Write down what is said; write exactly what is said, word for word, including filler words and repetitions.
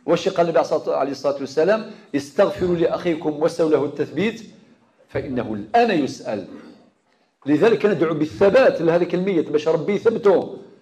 واش قال النبي عليه الصلاة والسلام؟ استغفروا لأخيكم واسألوا له التثبيت فإنه الآن يسأل. لذلك ندعو بالثبات لهذيك الميت باش ربي يثبته